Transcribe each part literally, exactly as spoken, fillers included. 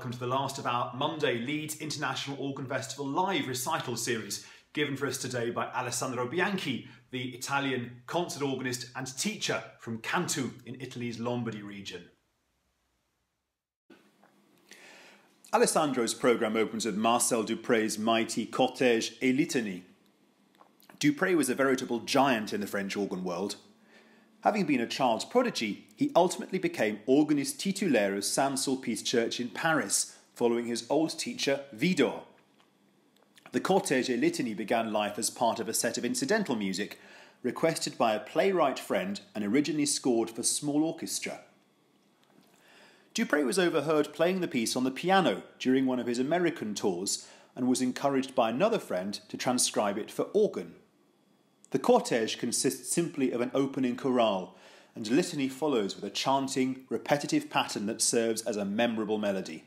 welcome to the last of our Monday Leeds International Organ Festival live recital series, given for us today by Alessandro Bianchi, the Italian concert organist and teacher from Cantu in Italy's Lombardy region. Alessandro's programme opens with Marcel Dupré's mighty Cortège et Litanie. Dupré was a veritable giant in the French organ world. Having been a child's prodigy, he ultimately became organist titulaire of Saint-Sulpice Church in Paris, following his old teacher, Vidor. The Cortège et Litanie began life as part of a set of incidental music, requested by a playwright friend and originally scored for small orchestra. Dupré was overheard playing the piece on the piano during one of his American tours and was encouraged by another friend to transcribe it for organ. The cortège consists simply of an opening chorale, and litany follows with a chanting, repetitive pattern that serves as a memorable melody.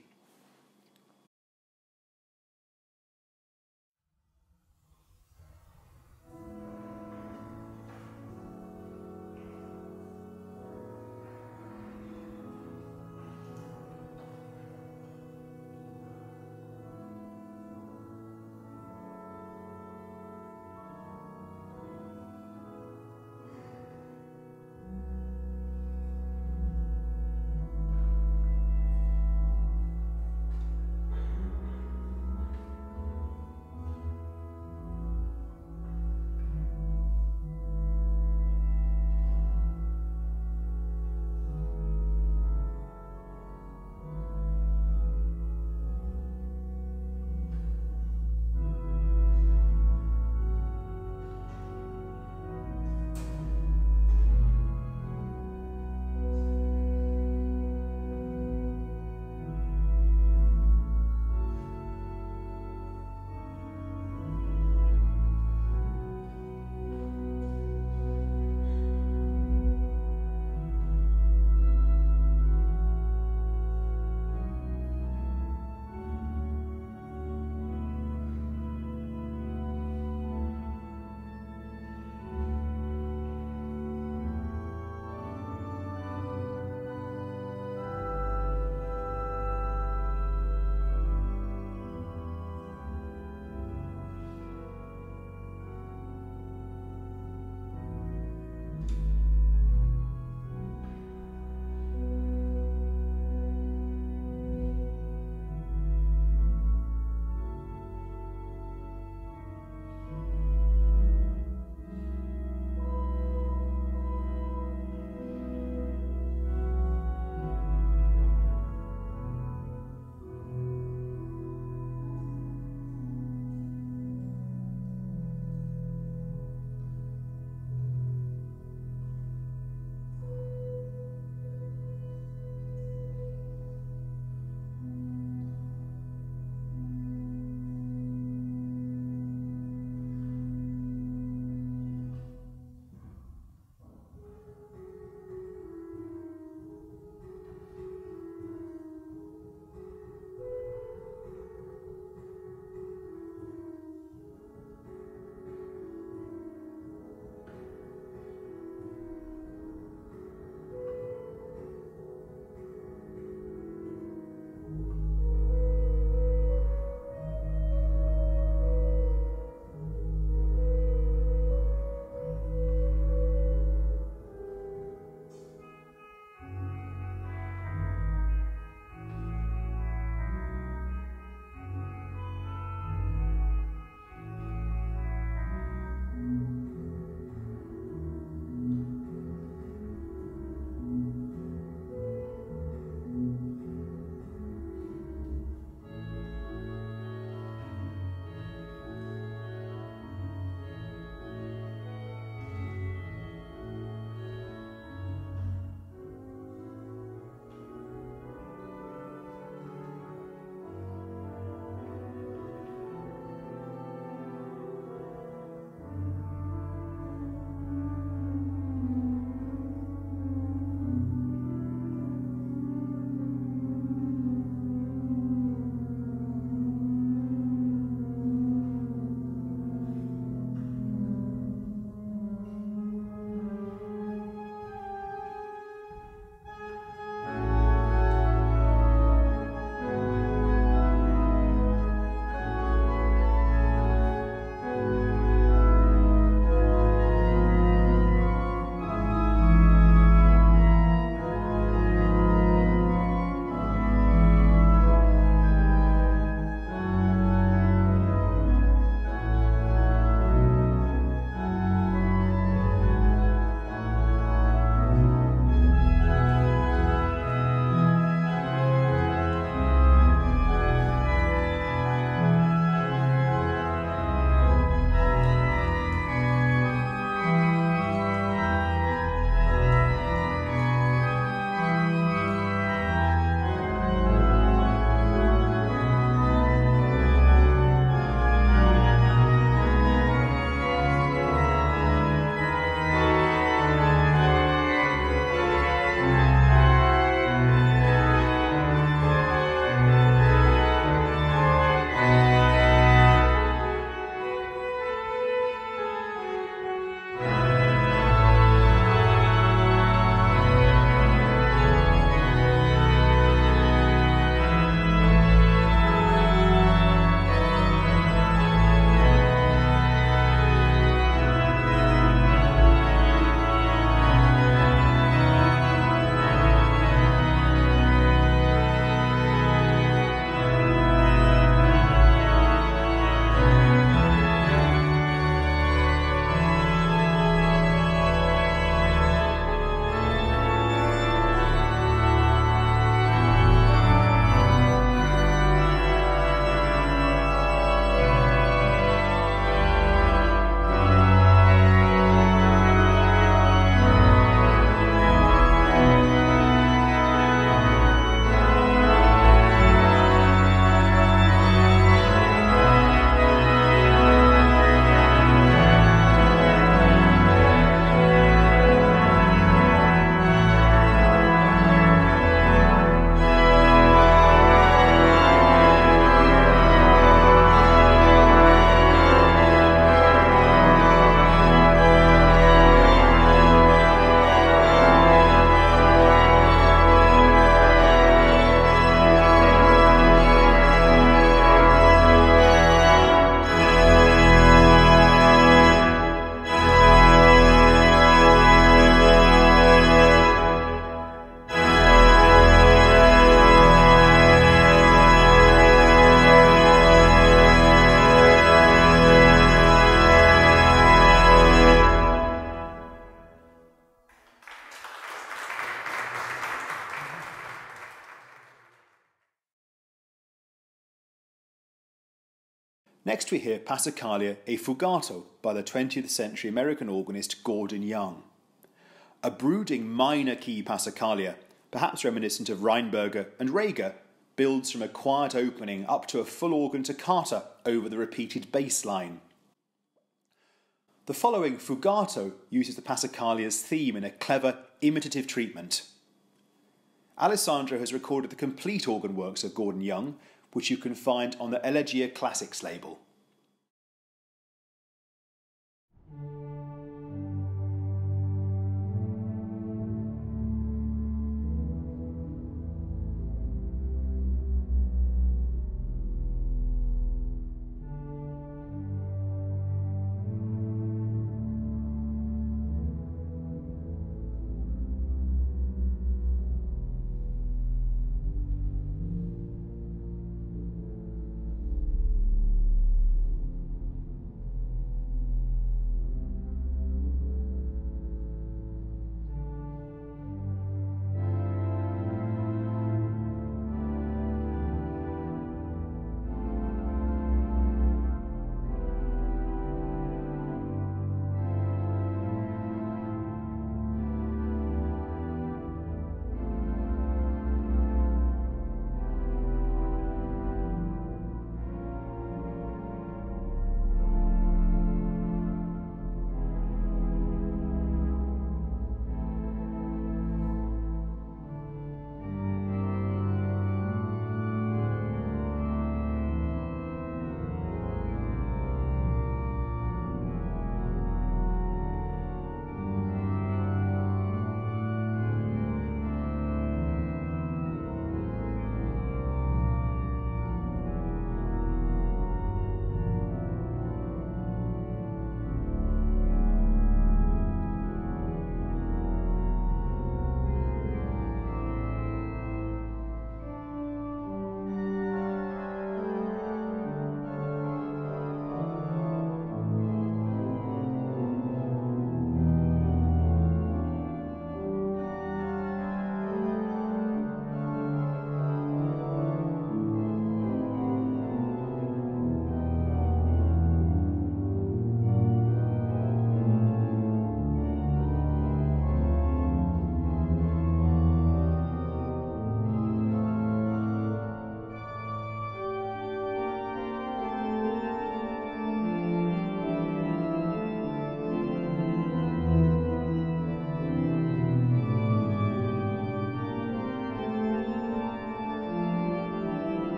Next we hear Passacaglia e Fugato by the twentieth century American organist Gordon Young. A brooding minor key Passacaglia, perhaps reminiscent of Rheinberger and Reger, builds from a quiet opening up to a full organ toccata over the repeated bass line. The following Fugato uses the Passacaglia's theme in a clever, imitative treatment. Alessandro has recorded the complete organ works of Gordon Young, which you can find on the Elegia Classics label.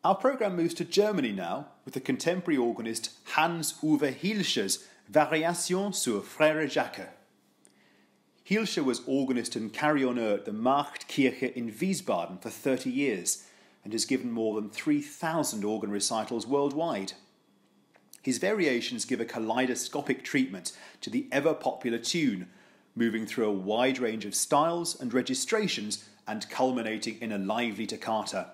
Our programme moves to Germany now with the contemporary organist Hans-Uwe Hielscher's Variation sur Frère Jacques. Hielscher was organist and carillonneur at the Marktkirche in Wiesbaden for thirty years and has given more than three thousand organ recitals worldwide. His variations give a kaleidoscopic treatment to the ever-popular tune, moving through a wide range of styles and registrations and culminating in a lively toccata.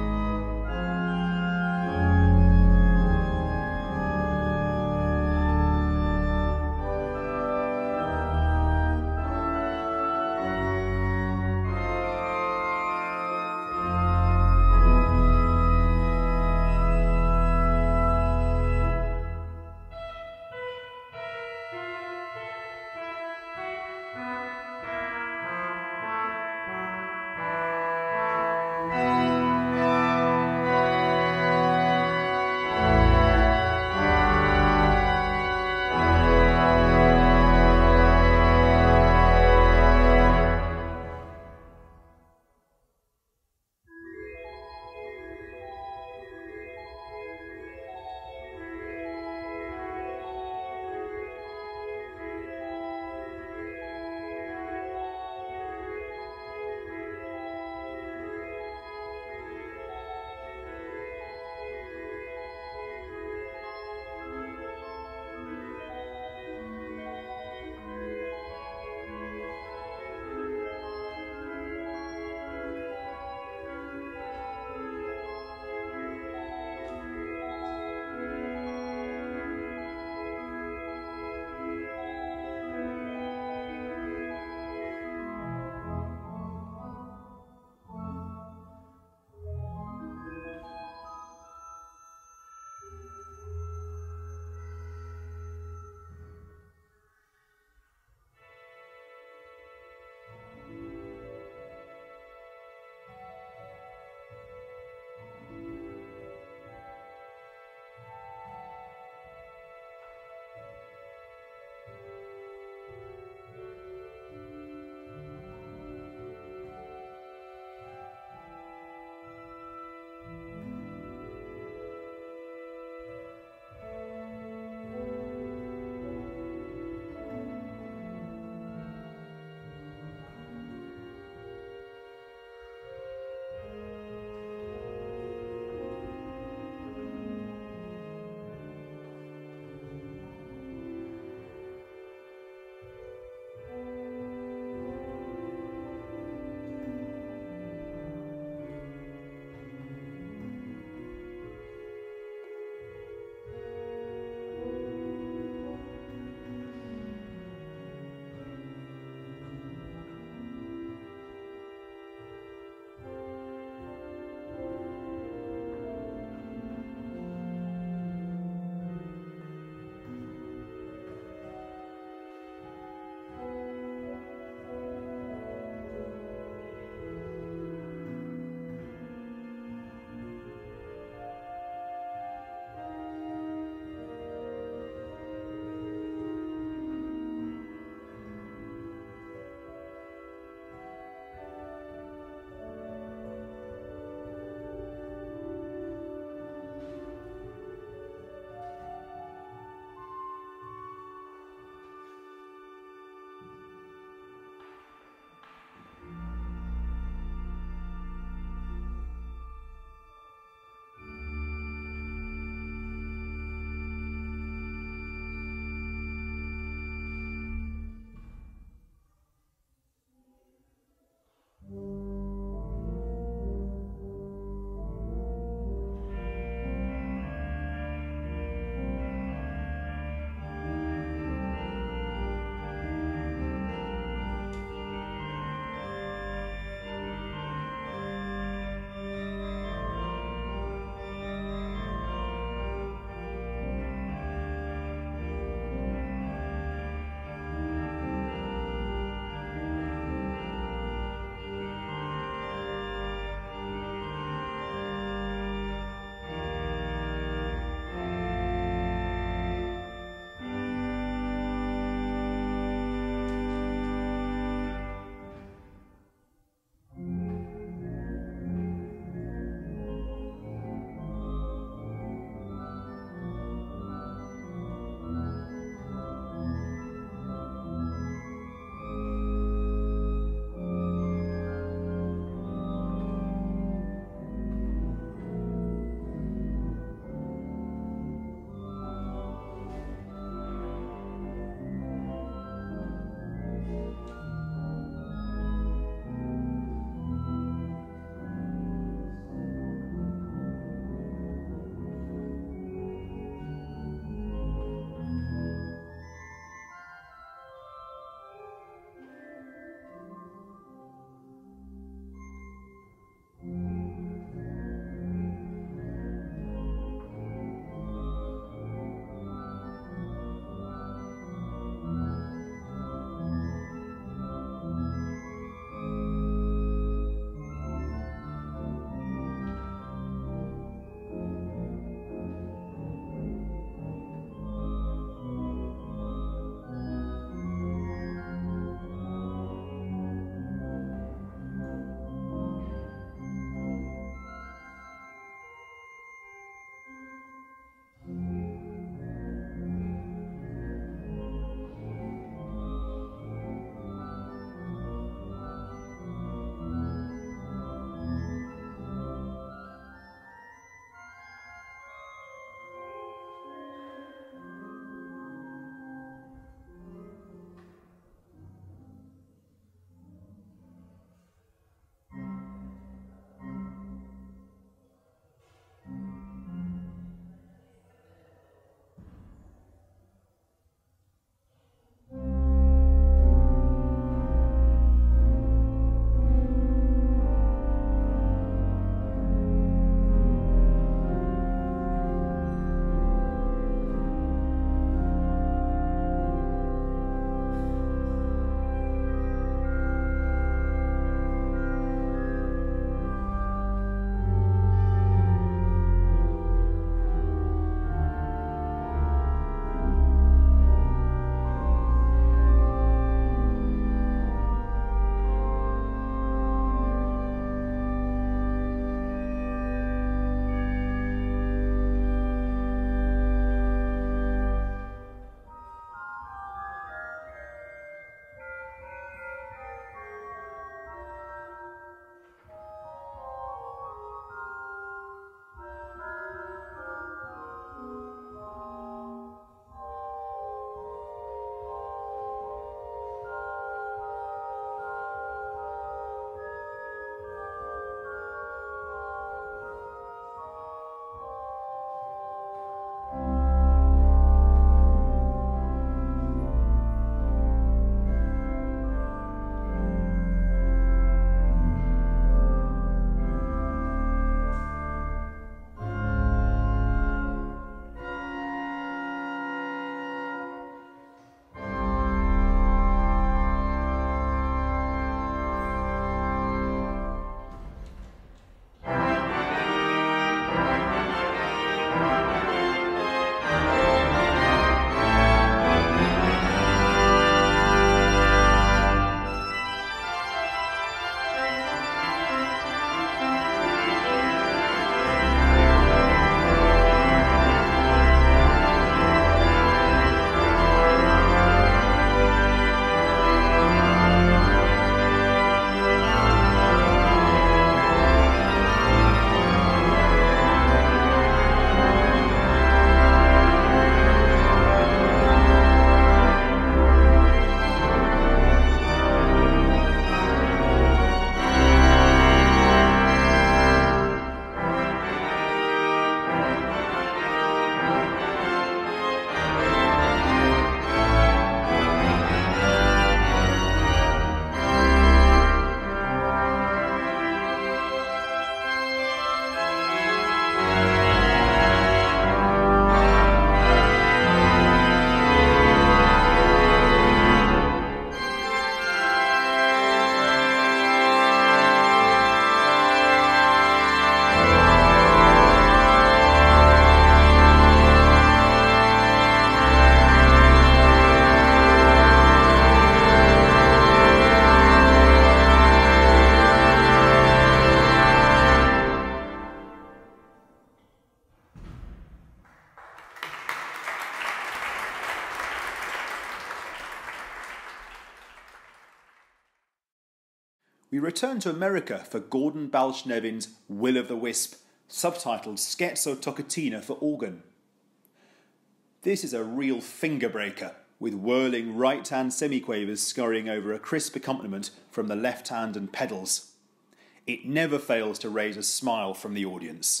we return to America for Gordon Balch Nevin's Will of the Wisp, subtitled Scherzo Toccatina for organ. This is a real finger breaker, with whirling right-hand semiquavers scurrying over a crisp accompaniment from the left hand and pedals. It never fails to raise a smile from the audience.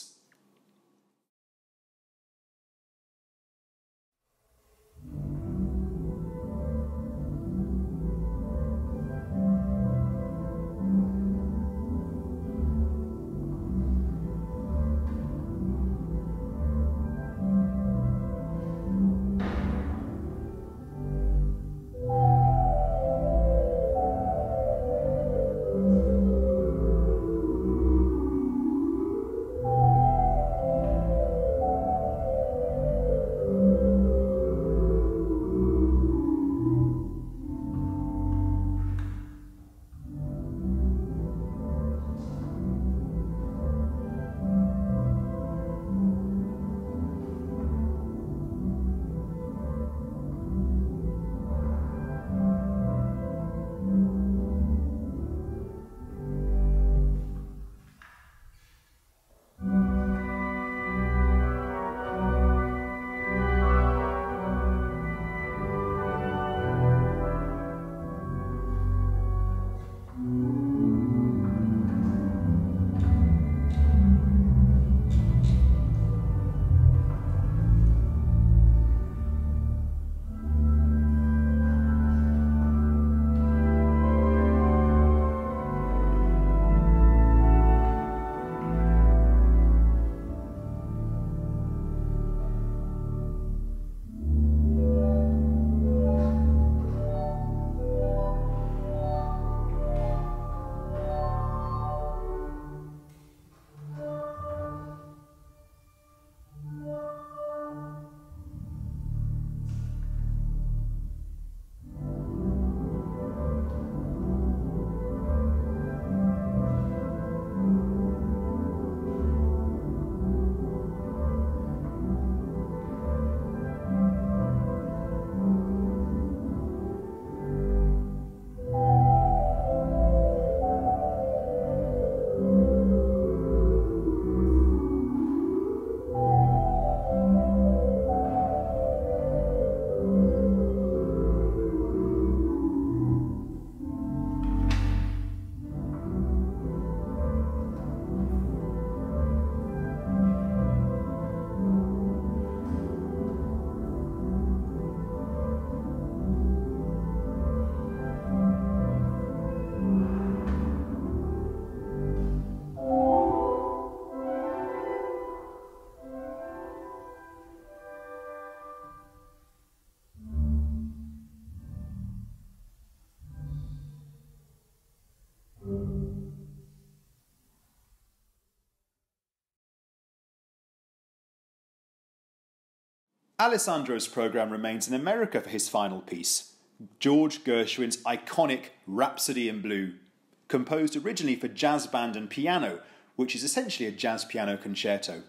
Alessandro's programme remains in America for his final piece, George Gershwin's iconic Rhapsody in Blue, composed originally for jazz band and piano, which is essentially a jazz piano concerto.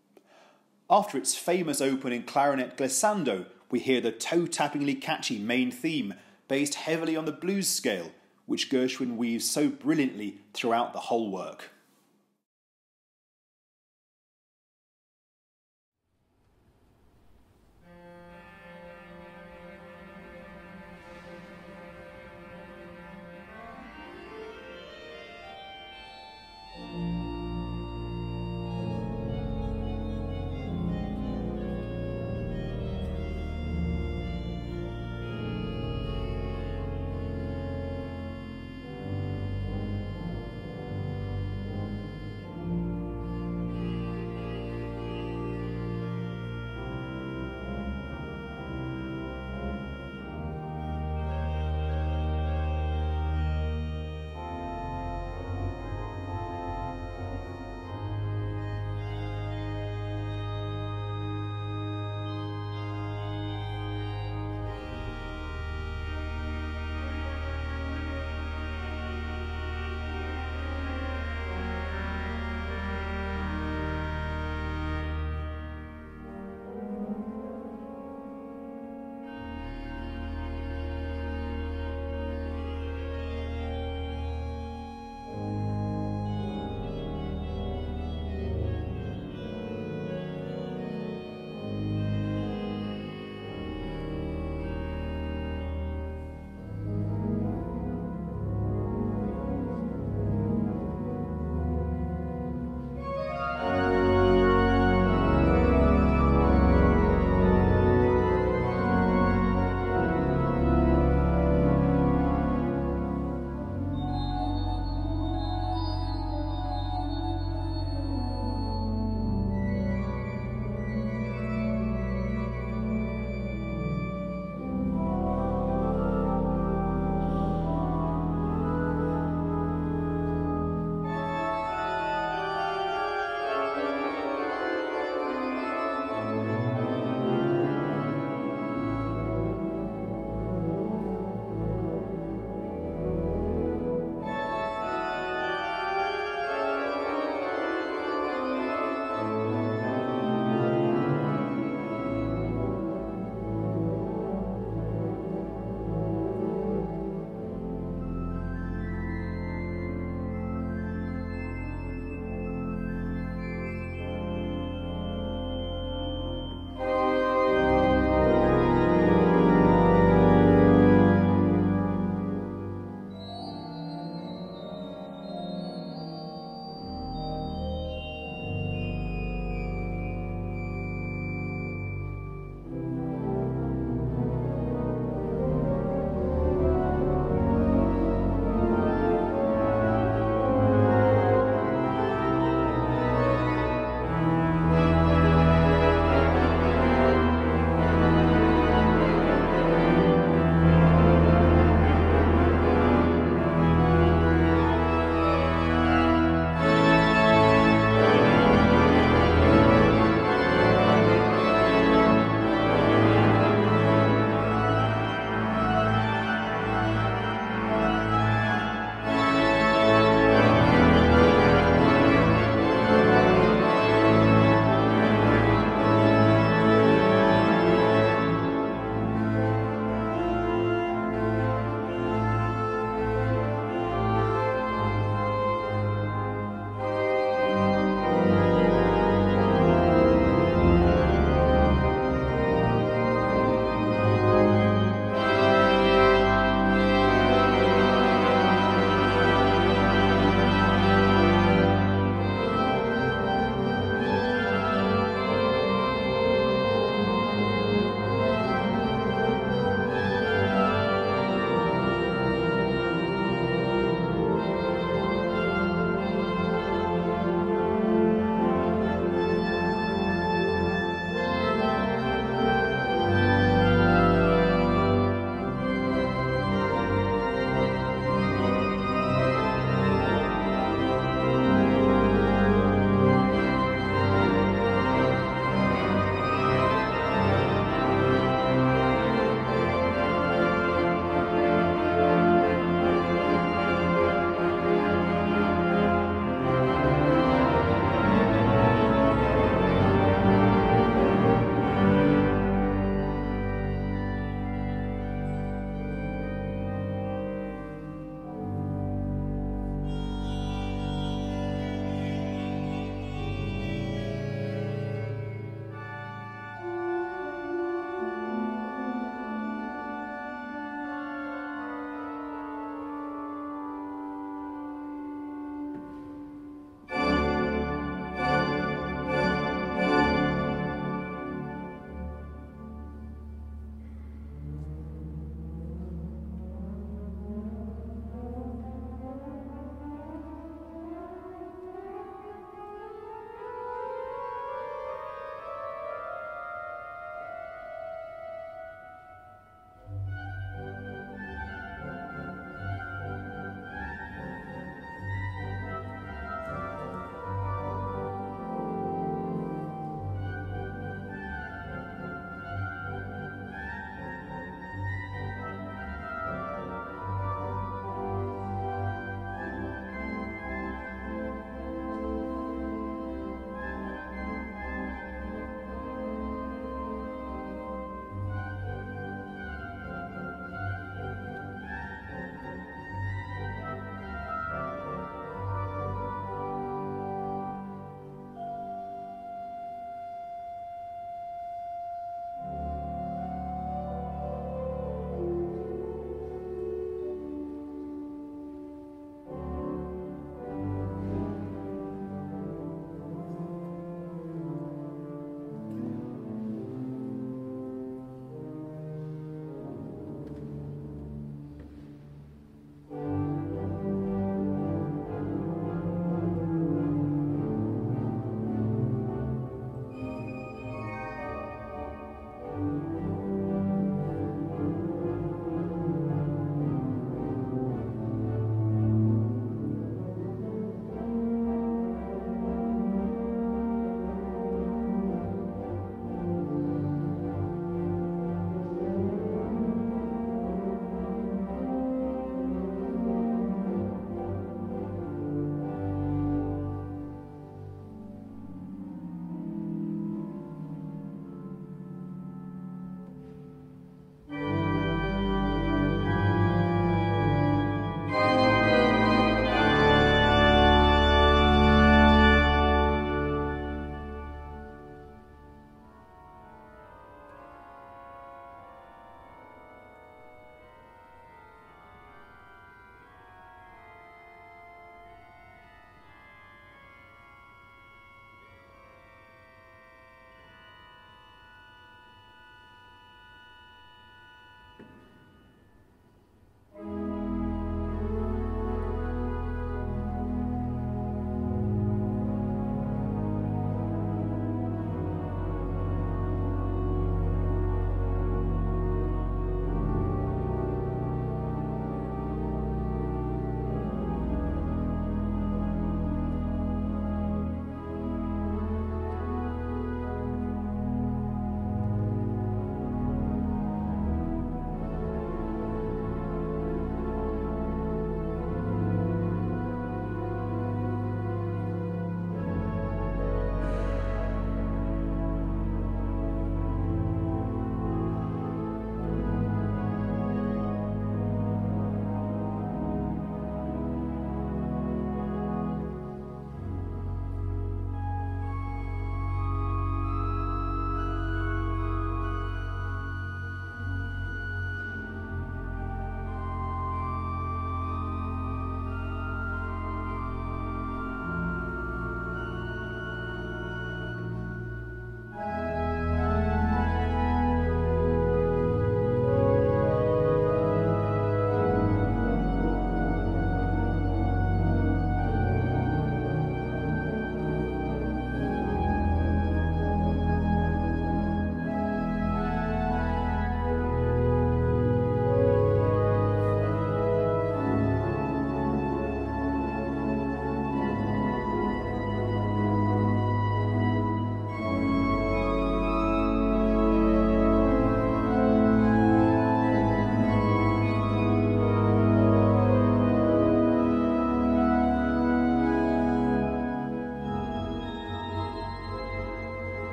After its famous opening clarinet glissando, we hear the toe-tappingly catchy main theme, based heavily on the blues scale, which Gershwin weaves so brilliantly throughout the whole work.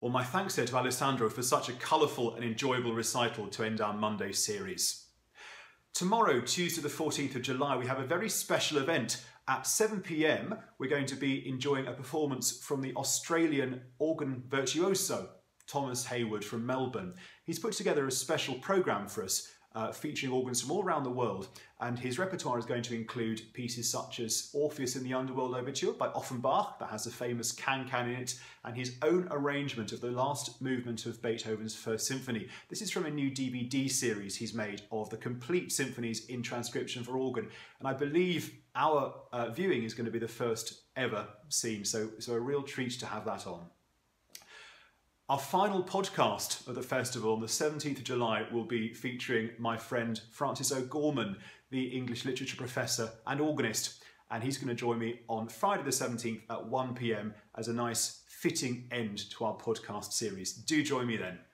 Well, my thanks there to Alessandro for such a colourful and enjoyable recital to end our Monday series. Tomorrow, Tuesday the fourteenth of July, we have a very special event. At seven p m, we're going to be enjoying a performance from the Australian organ virtuoso, Thomas Hayward from Melbourne. He's put together a special programme for us, uh, featuring organs from all around the world, and his repertoire is going to include pieces such as Orpheus in the Underworld Overture by Offenbach, that has the famous can-can in it, and his own arrangement of the last movement of Beethoven's First Symphony. This is from a new D V D series he's made of the complete symphonies in transcription for organ, and I believe our uh, viewing is going to be the first ever seen, so, so a real treat to have that on. Our final podcast of the festival on the seventeenth of July will be featuring my friend Francis O'Gorman, the English literature professor and organist, and he's going to join me on Friday the seventeenth at one p m as a nice fitting end to our podcast series. Do join me then.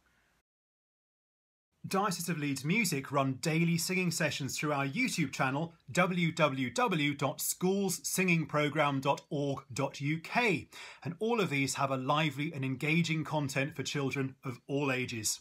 Diocese of Leeds Music run daily singing sessions through our YouTube channel w w w dot schools singing programme dot org dot u k, and all of these have a lively and engaging content for children of all ages.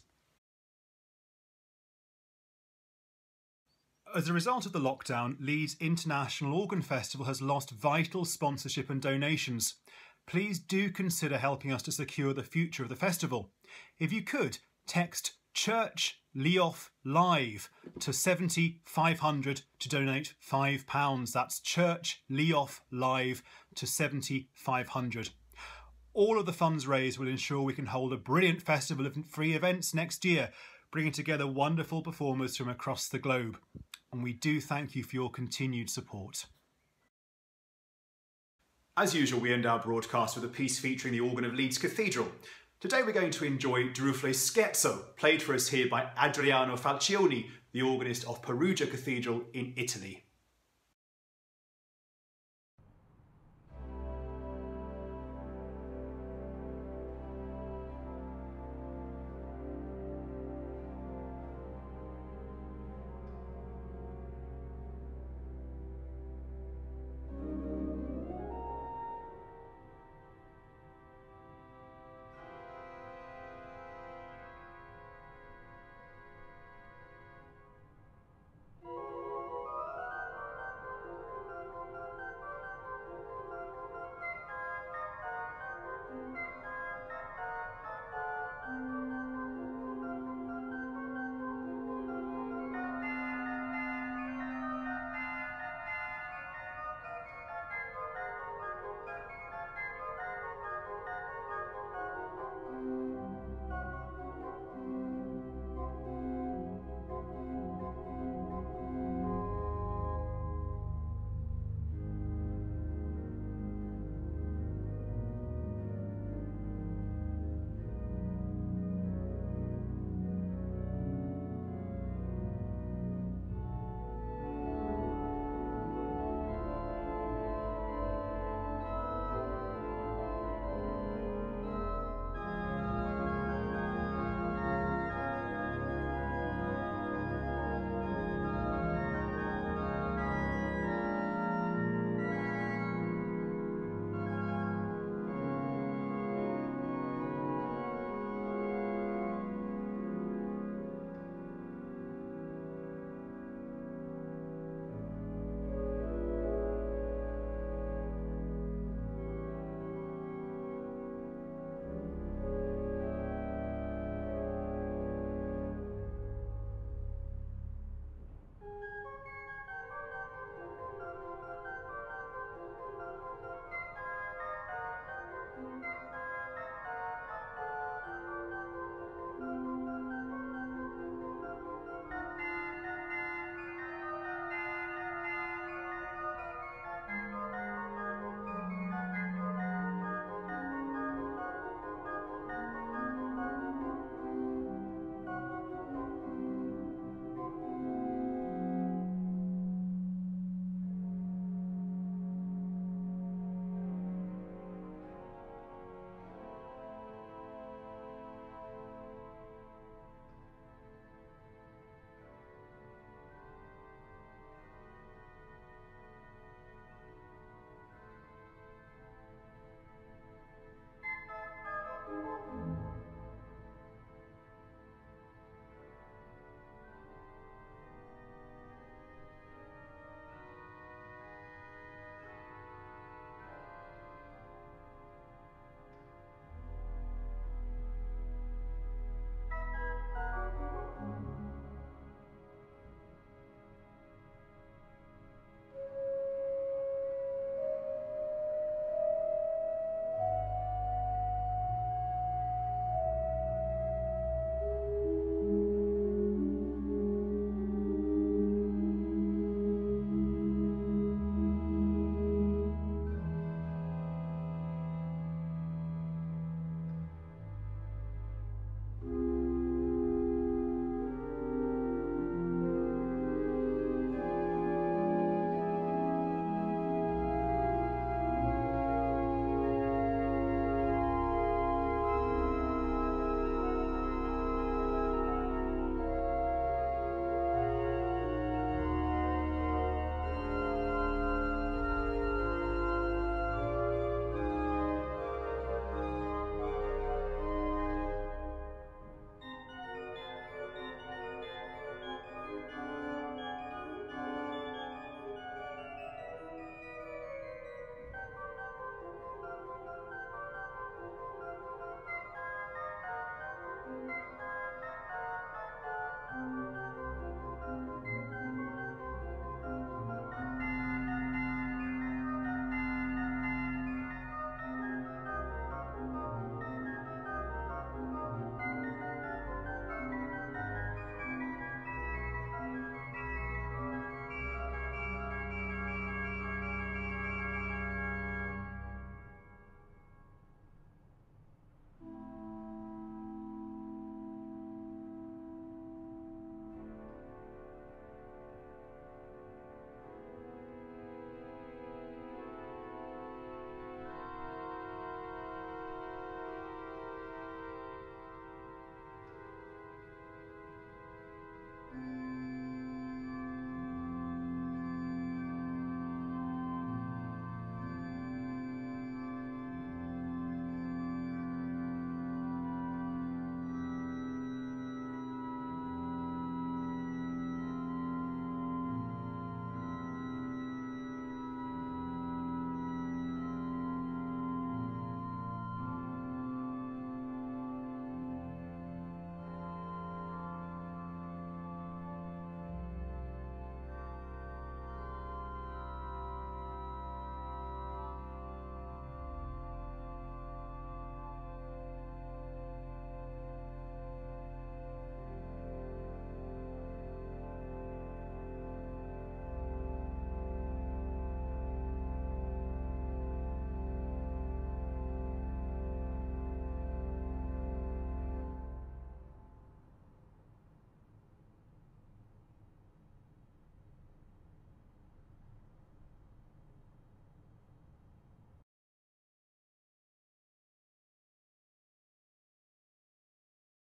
As a result of the lockdown, Leeds International Organ Festival has lost vital sponsorship and donations. Please do consider helping us to secure the future of the festival. If you could, text Church L I O F Live to seventy five hundred to donate five pounds. That's Church L I O F Live to seventy five hundred. All of the funds raised will ensure we can hold a brilliant festival of free events next year, bringing together wonderful performers from across the globe. And we do thank you for your continued support. As usual, we end our broadcast with a piece featuring the organ of Leeds Cathedral. Today we're going to enjoy Dupré Scherzo, played for us here by Adriano Falcioni, the organist of Perugia Cathedral in Italy.